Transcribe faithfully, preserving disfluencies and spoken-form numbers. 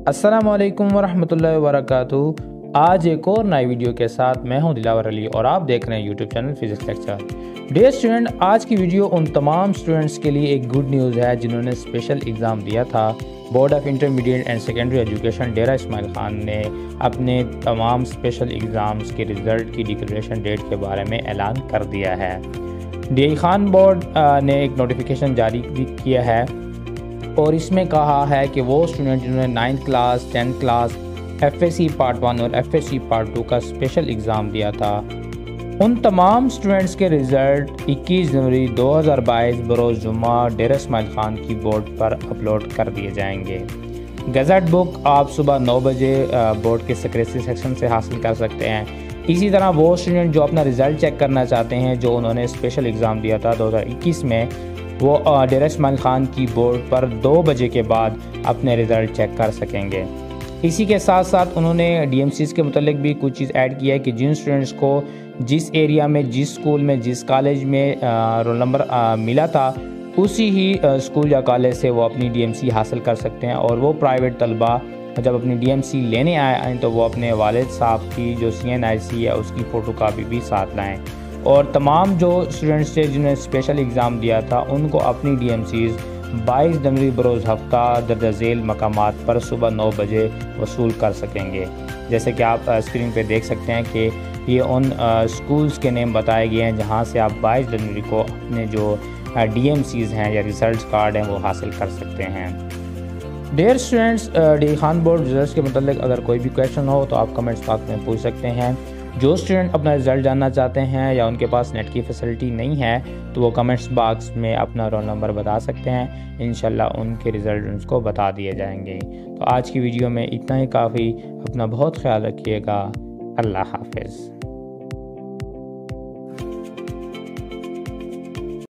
अस्सलाम वालेकुम वरहमतुल्लाहि वबरकातुहू। आज एक और नई वीडियो के साथ मैं हूं दिलावर अली और आप देख रहे हैं YouTube channel physics lecture. Dear student, आज की वीडियो उन तमाम स्टूडेंट्स के लिए एक गुड न्यूज़ है जिन्होंने स्पेशल एग्ज़ाम दिया था। Board of intermediate and secondary education Dera Ismail Khan ने अपने तमाम स्पेशल एग्ज़ाम्स के रिज़ल्ट की डिक्लेरेशन डेट के बारे में ऐलान कर दिया है। डी खान बोर्ड ने एक नोटिफिकेशन जारी किया है और इसमें कहा है कि वो स्टूडेंट जिन्होंने ninth class, tenth class, F S C part one और F S C part two का स्पेशल एग्ज़ाम दिया था, उन तमाम स्टूडेंट्स के रिज़ल्ट इक्कीस जनवरी दो हज़ार बाईस बरोज़ जुम्मा डेरा इस्माइल ख़ान की बोर्ड पर अपलोड कर दिए जाएंगे। गज़ट बुक आप सुबह नौ बजे बोर्ड के सेक्रेटरी सेक्शन से हासिल कर सकते हैं। इसी तरह वो स्टूडेंट जो अपना रिज़ल्ट चेक करना चाहते हैं, जो उन्होंने स्पेशल एग्ज़ाम दिया था दो हज़ार इक्कीस में, वो डेरा इस्माइल ख़ान की बोर्ड पर दो बजे के बाद अपने रिज़ल्ट चेक कर सकेंगे। इसी के साथ साथ उन्होंने डी एम सीज़ के मुतालिक भी कुछ चीज़ ऐड किया है कि जिन स्टूडेंट्स को जिस एरिया में, जिस स्कूल में, जिस कॉलेज में रोल नंबर मिला था, उसी ही स्कूल या कॉलेज से वो अपनी डी एम सी हासिल कर सकते हैं। और वो प्राइवेट तलबा जब अपनी डी एम सी लेने आए तो वो अपने वालिद साहब की जो सी एन आई सी है उसकी फ़ोटो कापी भी साथ लाएँ। और तमाम जो स्टूडेंट्स थे जिन्होंने स्पेशल एग्ज़ाम दिया था, उनको अपनी डी एम सीज़ बाईस जनवरी बरोज़ हफ्ता दर्ज झेल मकामात पर सुबह नौ बजे वसूल कर सकेंगे। जैसे कि आप स्क्रीन पे देख सकते हैं कि ये उन स्कूल्स के नेम बताए गए हैं जहां से आप बाईस जनवरी को अपने जो डी एम सीज़ हैं या रिज़ल्ट कार्ड हैं वो हासिल कर सकते हैं। Dear students, D Khan board results के मतलब अगर कोई भी क्वेश्चन हो तो आप कमेंट्स बॉक्स में पूछ सकते हैं। जो स्टूडेंट अपना रिज़ल्ट जानना चाहते हैं या उनके पास नेट की फैसिलिटी नहीं है तो वो कमेंट्स बॉक्स में अपना रोल नंबर बता सकते हैं। इंशाल्लाह उनके रिज़ल्ट उनको बता दिए जाएंगे। तो आज की वीडियो में इतना ही काफ़ी। अपना बहुत ख्याल रखिएगा। अल्लाह हाफ़िज़।